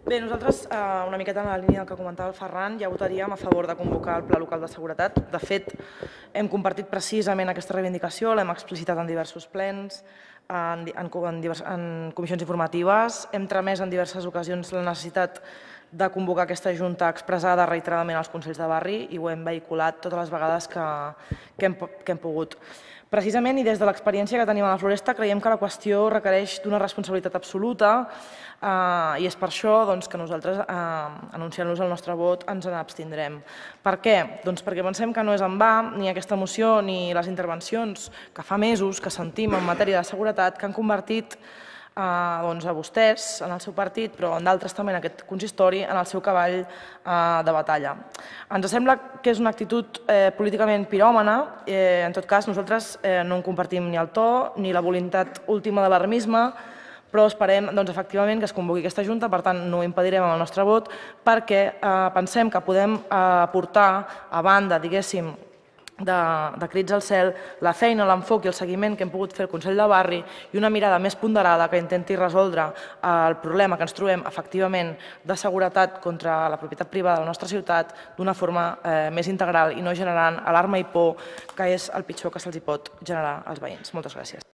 Bé, nosaltres, una miqueta en la línia del que comentava el Ferran, ja votaríem a favor de convocar el Pla Local de Seguretat. De fet, hem compartit precisament aquesta reivindicació, l'hem explicitat en diversos plens, en comissions informatives, hem tramès en diverses ocasions la necessitat de convocar aquesta Junta expressada reiteradament als Consells de Barri i ho hem vehiculat totes les vegades que hem pogut. Precisament, i des de l'experiència que tenim a la Floresta, creiem que la qüestió requereix d'una responsabilitat absoluta i és per això que nosaltres, anunciant-los el nostre vot, ens n'abstindrem. Per què? Doncs perquè pensem que no és en va ni aquesta moció ni les intervencions que fa mesos que sentim en matèria de seguretat que han convertit a vostès, en el seu partit, però en d'altres també en aquest consistori, en el seu cavall de batalla. Ens sembla que és una actitud políticament piròmana. En tot cas, nosaltres no en compartim ni el to ni la voluntat última d'alarmisme, però esperem efectivament que es convoqui aquesta Junta, per tant no ho impedirem amb el nostre vot, perquè pensem que podem aportar, a banda, diguéssim, de crits al cel, la feina, l'enfoc i el seguiment que hem pogut fer al Consell de Barri i una mirada més ponderada que intenti resoldre el problema que ens trobem efectivament de seguretat contra la propietat privada de la nostra ciutat d'una forma més integral i no generant alarma i por, que és el pitjor que se'ls pot generar als veïns. Moltes gràcies.